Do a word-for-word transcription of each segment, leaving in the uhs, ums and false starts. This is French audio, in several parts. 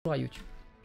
à YouTube.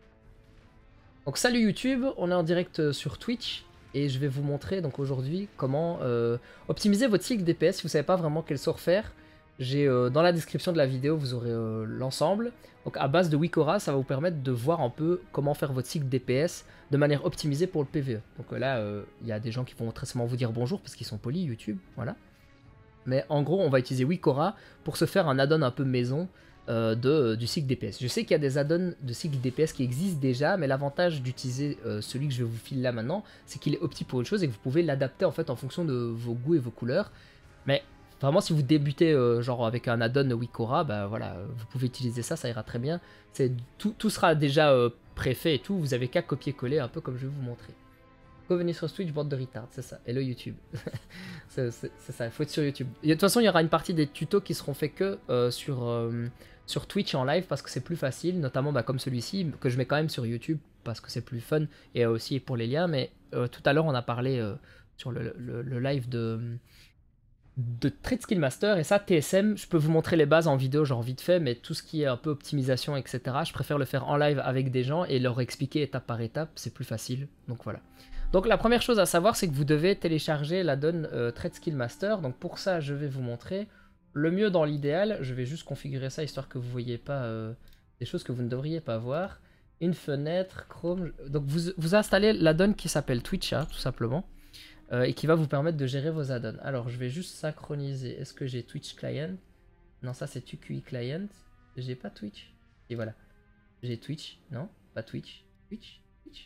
Donc salut YouTube, on est en direct sur Twitch et je vais vous montrer donc aujourd'hui comment euh, optimiser votre cycle D P S si vous ne savez pas vraiment quel sort faire. J'ai euh, dans la description de la vidéo vous aurez euh, l'ensemble. Donc à base de Wikora, ça va vous permettre de voir un peu comment faire votre cycle D P S de manière optimisée pour le P V E. Donc euh, là il euh, y a des gens qui vont très sûrement vous dire bonjour parce qu'ils sont polis YouTube, voilà. Mais en gros on va utiliser Wikora pour se faire un add-on un peu maison. Euh, de, euh, du cycle D P S. Je sais qu'il y a des add-ons de cycle D P S qui existent déjà, mais l'avantage d'utiliser euh, celui que je vais vous filer là maintenant, c'est qu'il est opti pour une chose et que vous pouvez l'adapter en fait en fonction de vos goûts et vos couleurs. Mais vraiment, si vous débutez euh, genre avec un add-on Wikora, bah voilà, vous pouvez utiliser ça, ça ira très bien. Tout, tout sera déjà euh, préfait et tout, vous avez qu'à copier-coller un peu comme je vais vous montrer. Revenez sur Twitch, bande de retard, c'est ça. Et le YouTube. c'est ça, il faut être sur YouTube. Et de toute façon, il y aura une partie des tutos qui seront faits que euh, sur, euh, sur Twitch en live parce que c'est plus facile, notamment bah, comme celui-ci, que je mets quand même sur YouTube parce que c'est plus fun et aussi pour les liens. Mais euh, tout à l'heure, on a parlé euh, sur le, le, le live de, de Trade Skill Master. Et ça, T S M, je peux vous montrer les bases en vidéo, genre vite fait, mais tout ce qui est un peu optimisation, et cetera, je préfère le faire en live avec des gens et leur expliquer étape par étape, c'est plus facile. Donc voilà. Donc la première chose à savoir, c'est que vous devez télécharger l'add-on euh, Trade Skill Master. Donc pour ça, je vais vous montrer. Le mieux dans l'idéal, je vais juste configurer ça histoire que vous ne voyez pas euh, des choses que vous ne devriez pas voir. Une fenêtre, Chrome. Donc vous, vous installez l'add-on qui s'appelle Twitch, hein, tout simplement. Euh, et qui va vous permettre de gérer vos add-ons. Alors je vais juste synchroniser. Est-ce que j'ai Twitch Client? Non, ça c'est T Q I Client. J'ai pas Twitch. Et voilà. J'ai Twitch. Non, pas Twitch. Twitch.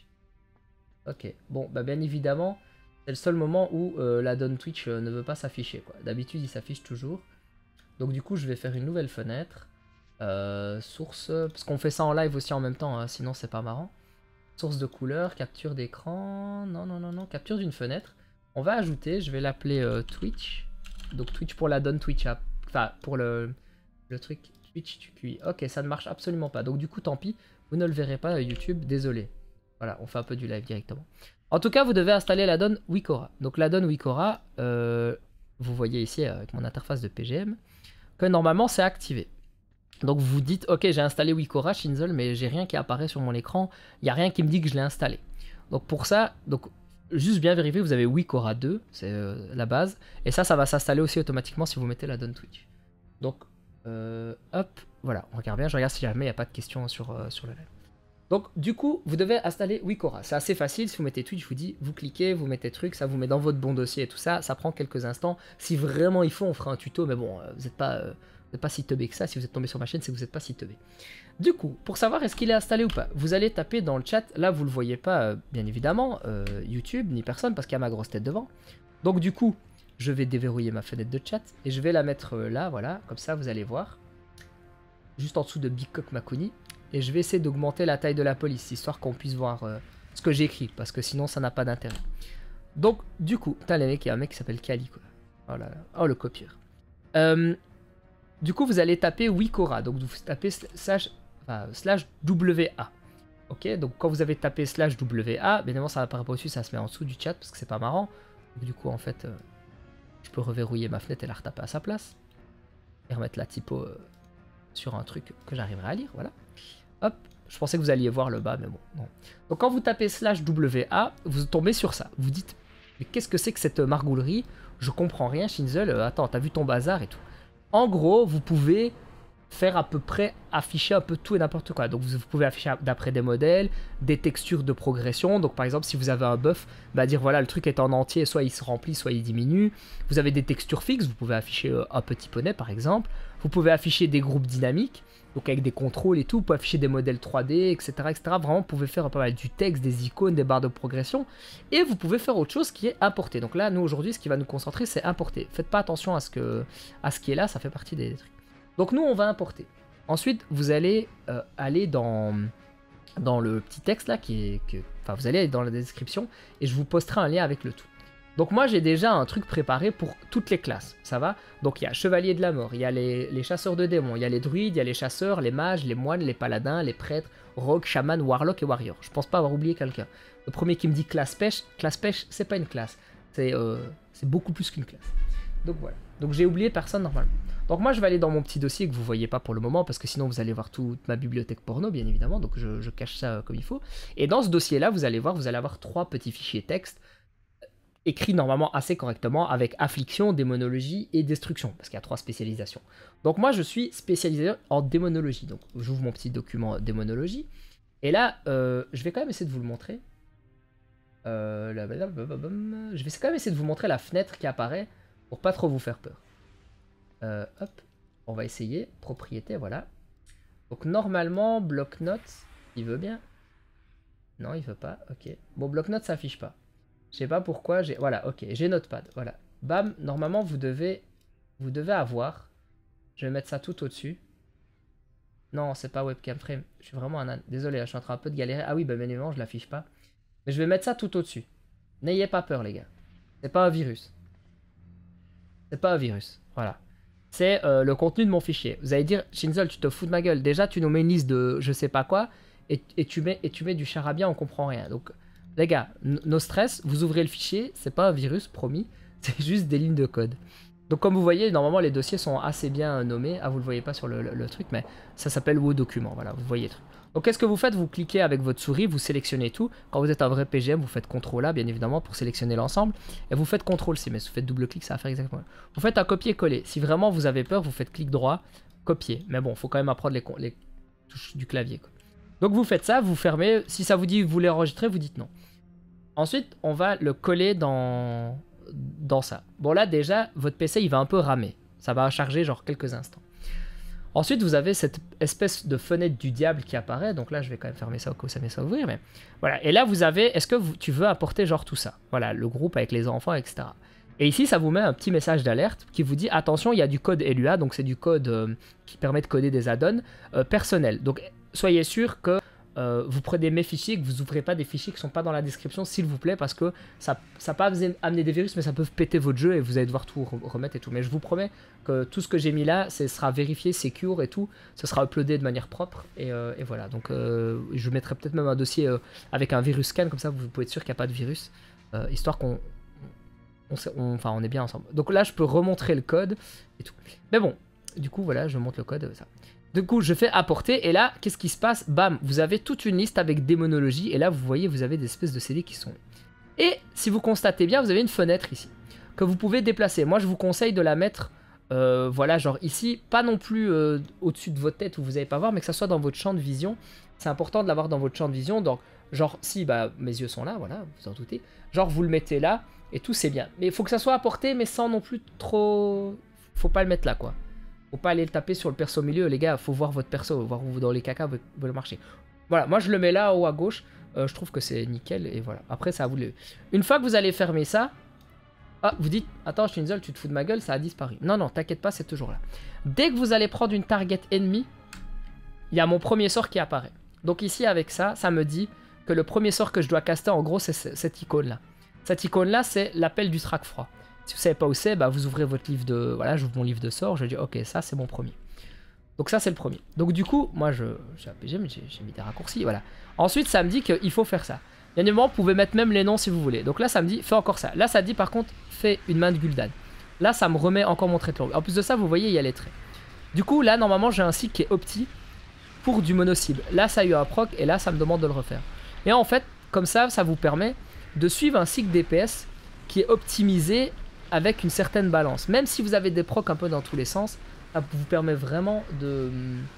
Ok, bon, bah bien évidemment, c'est le seul moment où euh, l'add-on Twitch euh, ne veut pas s'afficher. D'habitude, il s'affiche toujours. Donc du coup, je vais faire une nouvelle fenêtre. Euh, source, parce qu'on fait ça en live aussi en même temps, hein, sinon c'est pas marrant. Source de couleur, capture d'écran, non, non, non, non, capture d'une fenêtre. On va ajouter, je vais l'appeler euh, Twitch. Donc Twitch pour l'add-on Twitch App. Enfin, pour le, le truc Twitch T Q I. Ok, ça ne marche absolument pas. Donc du coup, tant pis, vous ne le verrez pas YouTube, désolé. Voilà, on fait un peu du live directement. En tout cas, vous devez installer l'add-on Wikora. Donc l'add-on Wikora, euh, vous voyez ici avec mon interface de P G M, que normalement c'est activé. Donc vous vous dites, ok, j'ai installé Wikora, Shinzel, mais j'ai rien qui apparaît sur mon écran, il n'y a rien qui me dit que je l'ai installé. Donc pour ça, donc, juste bien vérifier, vous avez Wikora deux, c'est euh, la base, et ça, ça va s'installer aussi automatiquement si vous mettez l'add-on Twitch. Donc, euh, hop, voilà, on regarde bien, je regarde si jamais il n'y a pas de questions sur, euh, sur le live. Donc du coup, vous devez installer Wikora. C'est assez facile, si vous mettez Twitch, je vous dis, vous cliquez, vous mettez truc, ça vous met dans votre bon dossier et tout ça, ça prend quelques instants. Si vraiment il faut, on fera un tuto, mais bon, vous n'êtes pas, euh, vous n'êtes pas si teubé que ça, si vous êtes tombé sur ma chaîne, c'est que vous n'êtes pas si teubé. Du coup, pour savoir est-ce qu'il est installé ou pas, vous allez taper dans le chat, là vous ne le voyez pas, euh, bien évidemment, euh, YouTube, ni personne, parce qu'il y a ma grosse tête devant. Donc du coup, je vais déverrouiller ma fenêtre de chat, et je vais la mettre euh, là, voilà, comme ça vous allez voir, juste en dessous de Big Cock Makuni. Et je vais essayer d'augmenter la taille de la police, histoire qu'on puisse voir euh, ce que j'écris, parce que sinon ça n'a pas d'intérêt. Donc, du coup, putain les mecs, il y a un mec qui s'appelle Kali, quoi. Oh là là, oh le copieur. Euh, du coup, vous allez taper Wikora, donc vous tapez slash, enfin, slash W A. Ok, donc quand vous avez tapé slash W A, bien évidemment ça n'apparaît pas au-dessus, ça se met en dessous du chat, parce que c'est pas marrant. Donc du coup, en fait, euh, je peux reverrouiller ma fenêtre et la retaper à sa place. Et remettre la typo euh, sur un truc que j'arriverai à lire, voilà. Hop, je pensais que vous alliez voir le bas, mais bon, non. Donc quand vous tapez slash W A, vous tombez sur ça. Vous dites, mais qu'est-ce que c'est que cette margoulerie? Je comprends rien, Shinzel. Euh, attends, t'as vu ton bazar et tout. En gros, vous pouvez faire à peu près afficher un peu tout et n'importe quoi. Donc vous, vous pouvez afficher d'après des modèles, des textures de progression. Donc par exemple, si vous avez un buff, bah dire voilà, le truc est en entier, soit il se remplit, soit il diminue. Vous avez des textures fixes, vous pouvez afficher euh, un petit poney par exemple. Vous pouvez afficher des groupes dynamiques. Donc avec des contrôles et tout, vous pouvez afficher des modèles trois D, et cetera, et cetera. Vraiment, vous pouvez faire pas mal du texte, des icônes, des barres de progression. Et vous pouvez faire autre chose qui est importer. Donc là, nous aujourd'hui, ce qui va nous concentrer, c'est importer. Faites pas attention à ce, que, à ce qui est là, ça fait partie des trucs. Donc nous, on va importer. Ensuite, vous allez euh, aller dans, dans le petit texte là, qui est, que, enfin vous allez aller dans la description, et je vous posterai un lien avec le tout. Donc moi j'ai déjà un truc préparé pour toutes les classes, ça va? Donc il y a Chevalier de la Mort, il y a les, les chasseurs de démons, il y a les druides, il y a les chasseurs, les mages, les moines, les paladins, les prêtres, rogues, chamans, warlocks et warriors. Je pense pas avoir oublié quelqu'un. Le premier qui me dit classe pêche, classe pêche c'est pas une classe, c'est euh, beaucoup plus qu'une classe. Donc voilà, donc j'ai oublié personne normalement. Donc moi je vais aller dans mon petit dossier que vous voyez pas pour le moment parce que sinon vous allez voir toute ma bibliothèque porno bien évidemment, donc je, je cache ça comme il faut. Et dans ce dossier là vous allez voir, vous allez avoir trois petits fichiers texte écrits normalement assez correctement avec affliction, démonologie et destruction parce qu'il y a trois spécialisations. Donc moi je suis spécialisé en démonologie, donc j'ouvre mon petit document démonologie et là euh, je vais quand même essayer de vous le montrer. Euh, là, là, là, là, là, je vais quand même essayer de vous montrer la fenêtre qui apparaît pour pas trop vous faire peur. Euh, hop, on va essayer. Propriété, voilà. Donc normalement, bloc-notes, il veut bien. Non, il veut pas. Ok. Bon, bloc-notes, ça affiche pas. Je sais pas pourquoi. J'ai, voilà, ok. J'ai Notepad. Voilà. Bam. Normalement, vous devez, vous devez avoir. Je vais mettre ça tout au-dessus. Non, c'est pas webcam frame. Je suis vraiment un âne. Désolé, je suis en train un peu de galérer. Ah oui, bah bien évidemment, je l'affiche pas. Mais je vais mettre ça tout au-dessus. N'ayez pas peur, les gars. C'est pas un virus. C'est pas un virus. Voilà. C'est euh, le contenu de mon fichier. Vous allez dire, Shinzel, tu te fous de ma gueule. Déjà, tu nous mets une liste de je sais pas quoi et, et, tu, mets, et tu mets du charabia, on comprend rien. Donc, les gars, no stress, vous ouvrez le fichier, c'est pas un virus, promis. C'est juste des lignes de code. Donc, comme vous voyez, normalement, les dossiers sont assez bien nommés. Ah, vous le voyez pas sur le, le, le truc, mais ça s'appelle Word document. Voilà, vous voyez le truc. Donc, qu'est-ce que vous faites? Vous cliquez avec votre souris, vous sélectionnez tout. Quand vous êtes un vrai P G M, vous faites contrôle A, bien évidemment, pour sélectionner l'ensemble. Et vous faites contrôle C, mais si vous faites double-clic, ça va faire exactement. Vous faites un copier-coller. Si vraiment vous avez peur, vous faites clic droit, copier. Mais bon, il faut quand même apprendre les, les touches du clavier, quoi. Donc, vous faites ça, vous fermez. Si ça vous dit vous voulez enregistrer, vous dites non. Ensuite, on va le coller dans, dans ça. Bon, là, déjà, votre P C, il va un peu ramer. Ça va charger, genre, quelques instants. Ensuite, vous avez cette espèce de fenêtre du diable qui apparaît. Donc là, je vais quand même fermer ça au cas où ça met ça à ouvrir. Mais voilà. Et là, vous avez, est-ce que vous, tu veux apporter genre tout ça? Voilà, le groupe avec les enfants, et cetera. Et ici, ça vous met un petit message d'alerte qui vous dit, attention, il y a du code L U A. Donc c'est du code euh, qui permet de coder des add-ons euh, personnels. Donc soyez sûr que euh, vous prenez mes fichiers et que vous n'ouvrez pas des fichiers qui ne sont pas dans la description, s'il vous plaît, parce que ça ça peut amener des virus, mais ça peut péter votre jeu et vous allez devoir tout remettre et tout. Mais je vous promets que tout ce que j'ai mis là, ce sera vérifié, secure et tout, ce sera uploadé de manière propre, et, euh, et voilà. Donc euh, je mettrai peut-être même un dossier euh, avec un virus scan, comme ça vous pouvez être sûr qu'il n'y a pas de virus, euh, histoire qu'on on, on, enfin, on est bien ensemble. Donc là, je peux remontrer le code et tout. Mais bon, du coup, voilà, je montre le code, ça. Du coup, je fais apporter, et là, qu'est-ce qui se passe? Bam, vous avez toute une liste avec démonologie, et là, vous voyez, vous avez des espèces de C D qui sont... Et si vous constatez bien, vous avez une fenêtre ici, que vous pouvez déplacer. Moi, je vous conseille de la mettre, euh, voilà, genre ici, pas non plus euh, au-dessus de votre tête où vous n'allez pas voir, mais que ça soit dans votre champ de vision. C'est important de l'avoir dans votre champ de vision, donc, genre, si, bah, mes yeux sont là, voilà, vous en doutez. Genre, vous le mettez là, et tout, c'est bien. Mais il faut que ça soit à portée, mais sans non plus trop... Faut pas le mettre là, quoi. Faut pas aller le taper sur le perso au milieu, les gars, faut voir votre perso, voir où dans les caca vous le marcher. Voilà, moi je le mets là, en haut à gauche, euh, je trouve que c'est nickel, et voilà. Après, ça à vous le... Une fois que vous allez fermer ça, ah, vous dites, attends, Shinzel, tu te fous de ma gueule, ça a disparu. Non, non, t'inquiète pas, c'est toujours là. Dès que vous allez prendre une target ennemie, il y a mon premier sort qui apparaît. Donc ici, avec ça, ça me dit que le premier sort que je dois caster, en gros, c'est cette icône-là. Cette icône-là, c'est l'appel du trac froid. Si vous savez pas où c'est, bah vous ouvrez votre livre de... Voilà, j'ouvre mon livre de sort, je dis ok, ça c'est mon premier. Donc ça c'est le premier. Donc du coup, moi je j'ai un P G, mais j'ai mis des raccourcis, voilà. Ensuite ça me dit qu'il faut faire ça. Bien évidemment, vous pouvez mettre même les noms si vous voulez. Donc là ça me dit, fais encore ça. Là ça dit par contre, fais une main de Gul'dan. Là ça me remet encore mon trait de langue. En plus de ça, vous voyez, il y a les traits. Du coup là, normalement j'ai un cycle qui est opti pour du mono-cible. Là ça a eu un proc et là ça me demande de le refaire. Et en fait, comme ça, ça vous permet de suivre un cycle D P S qui est optimisé avec une certaine balance. Même si vous avez des procs un peu dans tous les sens, ça vous permet vraiment de,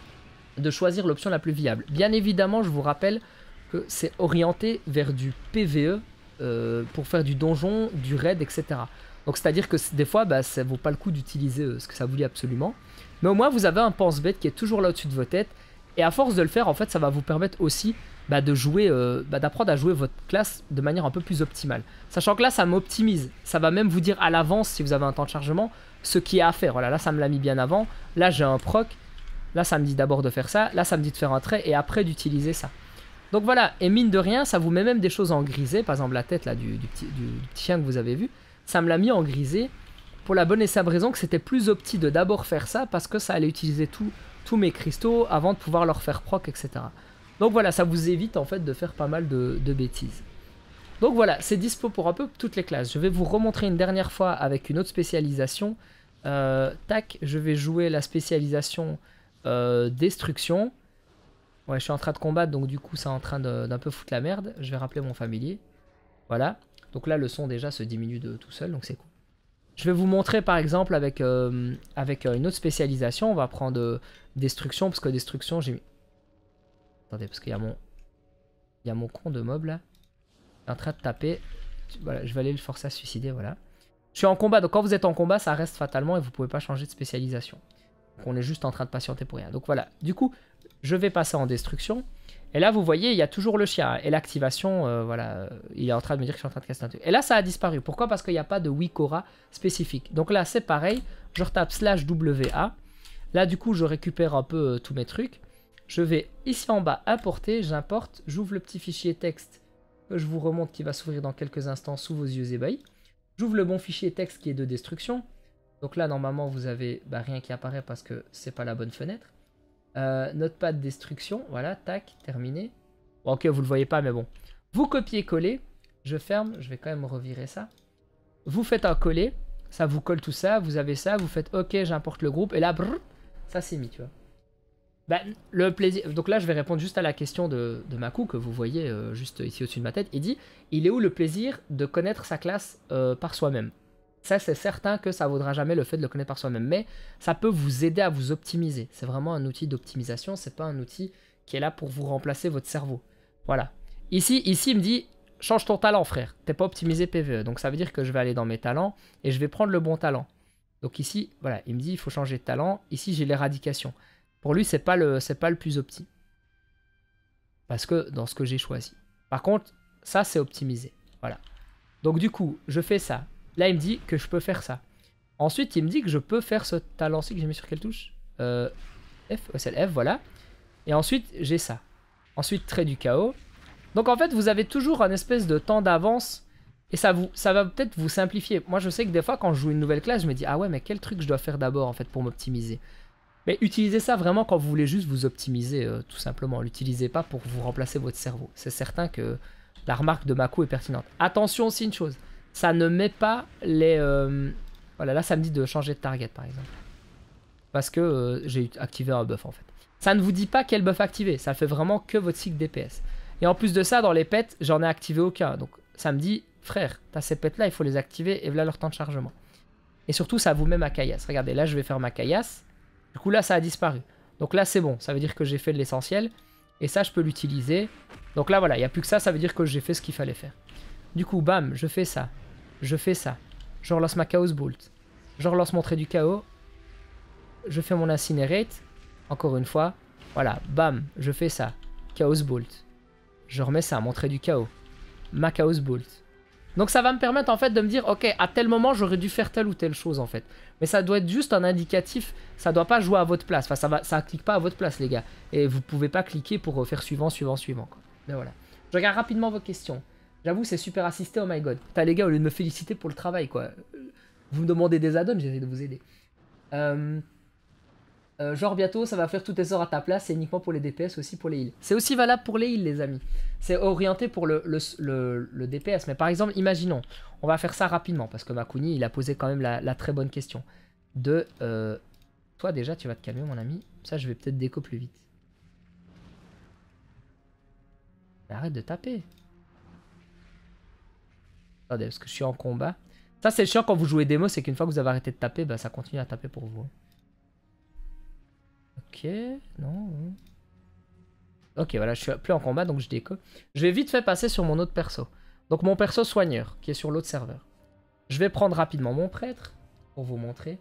de choisir l'option la plus viable. Bien évidemment, je vous rappelle que c'est orienté vers du P V E euh, pour faire du donjon, du raid, et cetera. Donc c'est-à-dire que des fois, bah, ça ne vaut pas le coup d'utiliser euh, ce que ça voulait absolument. Mais au moins, vous avez un pense-bête qui est toujours là au-dessus de votre tête. Et à force de le faire, en fait, ça va vous permettre aussi bah, de jouer, euh, bah, d'apprendre à jouer votre classe de manière un peu plus optimale. Sachant que là, ça m'optimise. Ça va même vous dire à l'avance, si vous avez un temps de chargement, ce qui est à faire. Voilà, là, ça me l'a mis bien avant. Là, j'ai un proc. Là, ça me dit d'abord de faire ça. Là, ça me dit de faire un trait et après d'utiliser ça. Donc voilà, et mine de rien, ça vous met même des choses en grisé. Par exemple, la tête là du, du, petit, du, du petit chien que vous avez vu. Ça me l'a mis en grisé pour la bonne et simple raison que c'était plus opti de d'abord faire ça parce que ça allait utiliser tout, tous mes cristaux avant de pouvoir leur faire proc, et cetera. Donc voilà, ça vous évite en fait de faire pas mal de, de bêtises. Donc voilà, c'est dispo pour un peu toutes les classes. Je vais vous remontrer une dernière fois avec une autre spécialisation. Euh, tac, je vais jouer la spécialisation euh, destruction. Ouais, je suis en train de combattre, donc du coup, c'est en train d'un peu foutre la merde. Je vais rappeler mon familier. Voilà. Donc là, le son déjà se diminue de tout seul, donc c'est cool. Je vais vous montrer par exemple avec, euh, avec une autre spécialisation. On va prendre euh, destruction, parce que destruction, j'ai mis... Attendez, parce qu'il y a mon... Il y a mon con de mob là. Il est en train de taper. Voilà, je vais aller le forcer à se suicider, voilà. Je suis en combat, donc quand vous êtes en combat, ça reste fatalement et vous pouvez pas changer de spécialisation. Donc on est juste en train de patienter pour rien. Donc voilà, du coup, je vais passer en destruction. Et là, vous voyez, il y a toujours le chien. Et l'activation, euh, voilà, il est en train de me dire que je suis en train de casser un truc. Et là, ça a disparu. Pourquoi? Parce qu'il n'y a pas de Wikora spécifique. Donc là, c'est pareil. Je retape slash W A. Là, du coup, je récupère un peu euh, tous mes trucs. Je vais ici en bas importer, j'importe, j'ouvre le petit fichier texte que je vous remonte qui va s'ouvrir dans quelques instants sous vos yeux ébahis. J'ouvre le bon fichier texte qui est de destruction. Donc là, normalement, vous avez bah, rien qui apparaît parce que c'est pas la bonne fenêtre. Euh, Notepad destruction, voilà, tac, terminé. Bon, ok, vous le voyez pas, mais bon. Vous copiez-coller, je ferme, je vais quand même revirer ça. Vous faites un coller, ça vous colle tout ça, vous avez ça, vous faites ok, j'importe le groupe, et là, brrr, ça c'est mis, tu vois. Bah, le plaisir. Donc là, je vais répondre juste à la question de, de Maku, que vous voyez euh, juste ici au-dessus de ma tête. Il dit, il est où le plaisir de connaître sa classe euh, par soi-même? Ça, c'est certain que ça ne vaudra jamais le fait de le connaître par soi-même. Mais ça peut vous aider à vous optimiser. C'est vraiment un outil d'optimisation. C'est pas un outil qui est là pour vous remplacer votre cerveau. Voilà. Ici, ici il me dit, change ton talent, frère. T'es pas optimisé P V E. Donc ça veut dire que je vais aller dans mes talents et je vais prendre le bon talent. Donc ici, voilà, il me dit, il faut changer de talent. Ici, j'ai l'éradication. Pour lui, c'est pas le, c'est pas le plus opti. Parce que dans ce que j'ai choisi. Par contre, ça, c'est optimisé. Voilà. Donc du coup, je fais ça. Là, il me dit que je peux faire ça. Ensuite, il me dit que je peux faire ce talent-ci que j'ai mis sur quelle touche euh, F, c'est le F, voilà. Et ensuite, j'ai ça. Ensuite, trait du chaos. Donc en fait, vous avez toujours un espèce de temps d'avance. Et ça, vous, ça va peut-être vous simplifier. Moi, je sais que des fois, quand je joue une nouvelle classe, je me dis, ah ouais, mais quel truc je dois faire d'abord, en fait, pour m'optimiser. Mais utilisez ça vraiment quand vous voulez juste vous optimiser, euh, tout simplement. L'utilisez pas pour vous remplacer votre cerveau. C'est certain que la remarque de Maku est pertinente. Attention aussi une chose, ça ne met pas les... Euh... Voilà, là ça me dit de changer de target par exemple. Parce que euh, j'ai activé un buff en fait. Ça ne vous dit pas quel buff activer, ça fait vraiment que votre cycle D P S. Et en plus de ça, dans les pets, j'en ai activé aucun. Donc ça me dit, frère, t'as ces pets là, il faut les activer et voilà leur temps de chargement. Et surtout, ça vous met ma caillasse. Regardez, là je vais faire ma caillasse. Du coup, là, ça a disparu. Donc là, c'est bon. Ça veut dire que j'ai fait de l'essentiel. Et ça, je peux l'utiliser. Donc là, voilà. Il n'y a plus que ça. Ça veut dire que j'ai fait ce qu'il fallait faire. Du coup, bam, je fais ça. Je fais ça. Je relance ma Chaos Bolt. Je relance mon trait du chaos. Je fais mon Incinerate. Encore une fois. Voilà. Bam, je fais ça. Chaos Bolt. Je remets ça, mon trait du chaos. Ma Chaos Bolt. Donc ça va me permettre en fait de me dire, ok, à tel moment j'aurais dû faire telle ou telle chose en fait. Mais ça doit être juste un indicatif, ça doit pas jouer à votre place. Enfin ça va, ça clique pas à votre place les gars. Et vous pouvez pas cliquer pour faire suivant, suivant, suivant. Quoi. Mais voilà. Je regarde rapidement vos questions. J'avoue c'est super assisté, oh my god. Putain les gars, au lieu de me féliciter pour le travail quoi. Vous me demandez des add-ons, j'essaie de vous aider. Euh... Euh, genre bientôt ça va faire tous tes sorts à ta place, c'est uniquement pour les D P S, aussi pour les heals. C'est aussi valable pour les heals les amis. C'est orienté pour le, le, le, le D P S. Mais par exemple, imaginons, on va faire ça rapidement, parce que Makuni il a posé quand même la, la très bonne question. De, euh, toi déjà tu vas te calmer mon ami, ça je vais peut-être déco plus vite. Mais arrête de taper. Attendez, parce que je suis en combat. Ça c'est chiant quand vous jouez démo, c'est qu'une fois que vous avez arrêté de taper, bah, ça continue à taper pour vous. Ok, non. Ok, voilà, je suis plus en combat, donc je déco. Je vais vite fait passer sur mon autre perso. Donc mon perso soigneur, qui est sur l'autre serveur. Je vais prendre rapidement mon prêtre, pour vous montrer.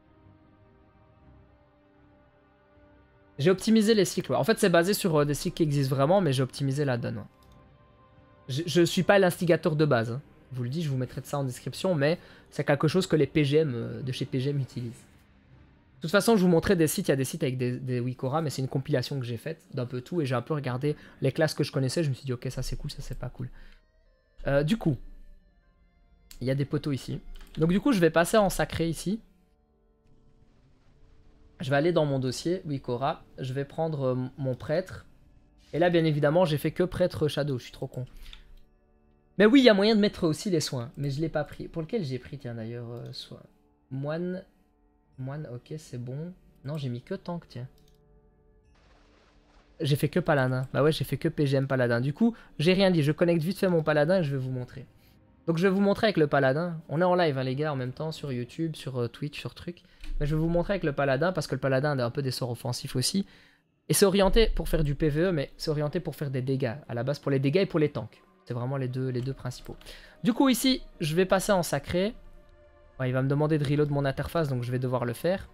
J'ai optimisé les cycles. En fait, c'est basé sur euh, des cycles qui existent vraiment, mais j'ai optimisé la donne. Je, je suis pas l'instigateur de base. Hein. Je vous le dis, je vous mettrai de ça en description, mais c'est quelque chose que les P G M euh, de chez P G M utilisent. De toute façon, je vous montrais des sites, il y a des sites avec des, des Wikora, mais c'est une compilation que j'ai faite d'un peu tout, et j'ai un peu regardé les classes que je connaissais, je me suis dit, ok, ça c'est cool, ça c'est pas cool. Euh, du coup, il y a des poteaux ici. Donc du coup, je vais passer en sacré ici. Je vais aller dans mon dossier, Wikora, je vais prendre euh, mon prêtre. Et là, bien évidemment, j'ai fait que prêtre Shadow, je suis trop con. Mais oui, il y a moyen de mettre aussi les soins, mais je l'ai pas pris. Pour lequel j'ai pris, tiens d'ailleurs, euh, soin. Moine... Moine, ok, c'est bon. Non, j'ai mis que tank, tiens. J'ai fait que paladin. Bah ouais, j'ai fait que P G M paladin. Du coup, j'ai rien dit. Je connecte vite fait mon paladin et je vais vous montrer. Donc je vais vous montrer avec le paladin. On est en live, hein, les gars, en même temps, sur YouTube, sur euh, Twitch, sur truc. Mais je vais vous montrer avec le paladin parce que le paladin a un peu des sorts offensifs aussi. Et c'est orienté pour faire du P V E, mais c'est orienté pour faire des dégâts. À la base, pour les dégâts et pour les tanks. C'est vraiment les deux, les deux principaux. Du coup, ici, je vais passer en sacré. Ouais, il va me demander de reload mon interface, donc je vais devoir le faire.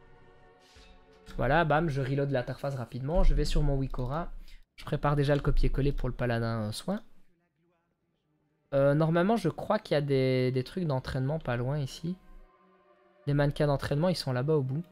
Voilà, bam, je reload l'interface rapidement. Je vais sur mon Wikora. Je prépare déjà le copier-coller pour le paladin euh, soin. Euh, normalement, je crois qu'il y a des, des trucs d'entraînement pas loin ici. Les mannequins d'entraînement, ils sont là-bas au bout.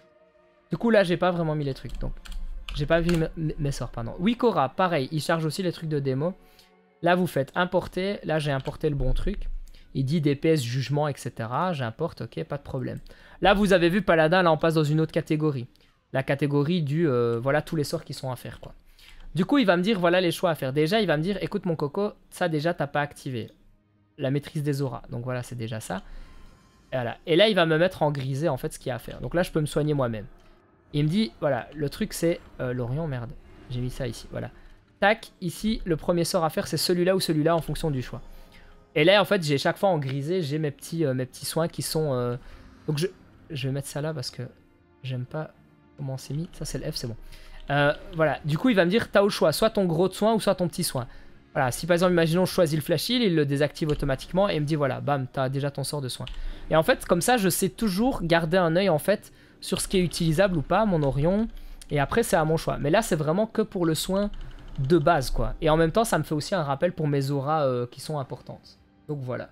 Du coup, là, j'ai pas vraiment mis les trucs. Donc, j'ai pas vu mes, mes sorts, pardon. Wikora, pareil, il charge aussi les trucs de démo. Là, vous faites importer. Là, j'ai importé le bon truc. Il dit D P S, jugement, et cetera. J'importe, ok, pas de problème. Là, vous avez vu, paladin, là, on passe dans une autre catégorie. La catégorie du, euh, voilà, tous les sorts qui sont à faire, quoi. Du coup, il va me dire, voilà les choix à faire. Déjà, il va me dire, écoute mon coco, ça déjà, t'as pas activé. La maîtrise des auras. Donc voilà, c'est déjà ça. Et, voilà. Et là, il va me mettre en grisé, en fait, ce qu'il y a à faire. Donc là, je peux me soigner moi-même. Il me dit, voilà, le truc, c'est... Euh, Lorient, merde. J'ai mis ça ici, voilà. Tac, ici, le premier sort à faire, c'est celui-là ou celui-là en fonction du choix. Et là, en fait, j'ai chaque fois en grisé, j'ai mes petits, euh, mes petits soins qui sont... Euh... Donc je... je vais mettre ça là parce que j'aime pas comment c'est mis. Ça, c'est le F, c'est bon. Euh, voilà, du coup il va me dire t'as au choix soit ton gros de soin ou soit ton petit soin. Voilà, si par exemple imaginons je choisis le flash heal, il le désactive automatiquement et il me dit voilà, bam, t'as déjà ton sort de soin. Et en fait comme ça je sais toujours garder un œil en fait sur ce qui est utilisable ou pas, mon Orion, et après c'est à mon choix. Mais là c'est vraiment que pour le soin de base quoi. Et en même temps ça me fait aussi un rappel pour mes auras euh, qui sont importantes. Donc voilà.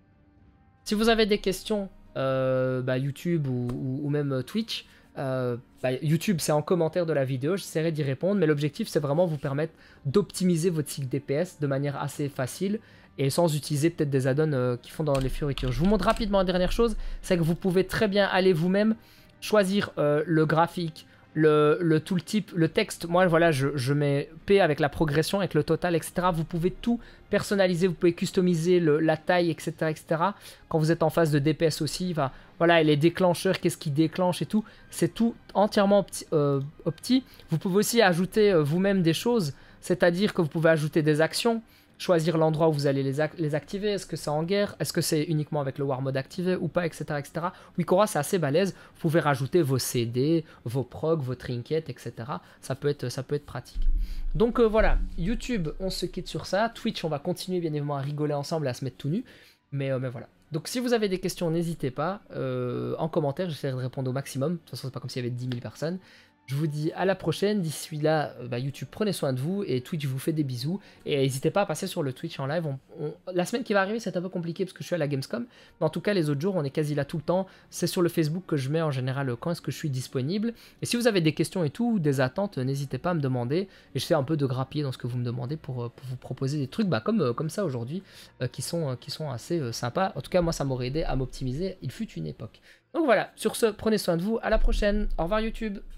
Si vous avez des questions euh, bah, YouTube ou, ou, ou même Twitch, Euh, bah, YouTube c'est en commentaire de la vidéo, j'essaierai d'y répondre, mais l'objectif c'est vraiment vous permettre d'optimiser votre cycle D P S de manière assez facile et sans utiliser peut-être des add-ons euh, qui font dans les fioritures. Je vous montre rapidement une dernière chose, c'est que vous pouvez très bien aller vous-même choisir euh, le graphique, le, le tooltip, le texte. Moi voilà, je, je mets P avec la progression, avec le total, et cetera. Vous pouvez tout personnaliser, vous pouvez customiser le, la taille, et cetera, et cetera. Quand vous êtes en phase de D P S aussi, va, voilà, et les déclencheurs, qu'est-ce qui déclenche et tout, c'est tout entièrement opti, euh, opti. Vous pouvez aussi ajouter euh, vous-même des choses, c'est-à-dire que vous pouvez ajouter des actions, choisir l'endroit où vous allez les, ac les activer, est-ce que c'est en guerre, est-ce que c'est uniquement avec le War Mode activé ou pas, et cetera, et cetera. Wikora, c'est assez balèze, vous pouvez rajouter vos C D, vos procs, vos trinkets, et cetera. Ça peut être, ça peut être pratique. Donc euh, voilà, YouTube, on se quitte sur ça. Twitch, on va continuer bien évidemment à rigoler ensemble et à se mettre tout nu. Mais, euh, mais voilà. Donc si vous avez des questions, n'hésitez pas. Euh, en commentaire, j'essaierai de répondre au maximum. De toute façon, c'est pas comme s'il y avait dix mille personnes. Je vous dis à la prochaine. D'ici là, bah, YouTube, prenez soin de vous. Et Twitch vous fait des bisous. Et n'hésitez pas à passer sur le Twitch en live. On, on... La semaine qui va arriver, c'est un peu compliqué parce que je suis à la Gamescom. Mais en tout cas, les autres jours, on est quasi là tout le temps. C'est sur le Facebook que je mets en général quand est-ce que je suis disponible. Et si vous avez des questions et tout, ou des attentes, n'hésitez pas à me demander. Et je fais un peu de grappiller dans ce que vous me demandez pour, pour vous proposer des trucs bah, comme, comme ça aujourd'hui, euh, qui, sont, qui sont assez euh, sympas. En tout cas, moi, ça m'aurait aidé à m'optimiser. Il fut une époque. Donc voilà, sur ce, prenez soin de vous. À la prochaine. Au revoir YouTube.